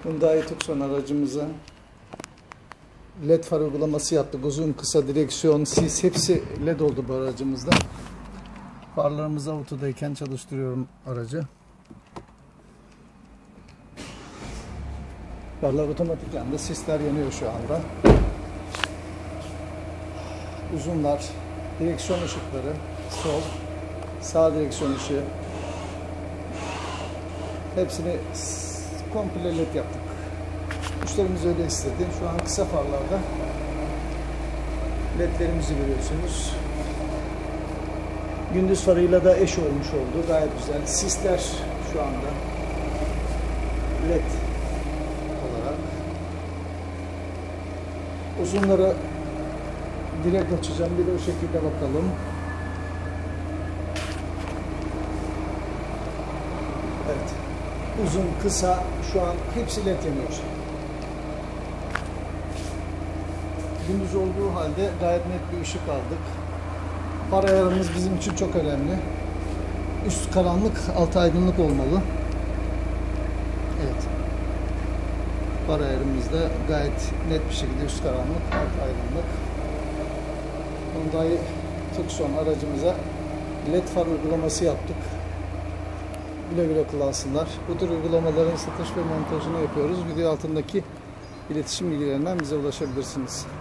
Hyundai Tucson aracımıza LED far uygulaması yaptık. Uzun, kısa, direksiyon, sis hepsi LED oldu bu aracımızda. Farlarımız autodayken çalıştırıyorum aracı. Farlar otomatik yandı. Sisler yanıyor şu anda. Uzunlar, direksiyon ışıkları, sol, sağ direksiyon ışığı. Hepsini komple LED yaptık. Müşterimiz öyle istedi. Şu an kısa farlarda ledlerimizi görüyorsunuz. Gündüz farıyla da eş olmuş oldu. Gayet güzel. Sisler şu anda LED olarak. Uzunları direkt açacağım. Bir de o şekilde bakalım. Evet. Uzun, kısa şu an hepsi LED yanıyor. Gündüz olduğu halde gayet net bir ışık aldık. Far ayarımız bizim için çok önemli. Üst karanlık, alt aydınlık olmalı. Evet. Far ayarımızda gayet net bir şekilde üst karanlık, alt aydınlık. Hyundai Tucson aracımıza LED far uygulaması yaptık. Güle güle kullansınlar. Bu tür uygulamaların satış ve montajını yapıyoruz. Video altındaki iletişim bilgilerinden bize ulaşabilirsiniz.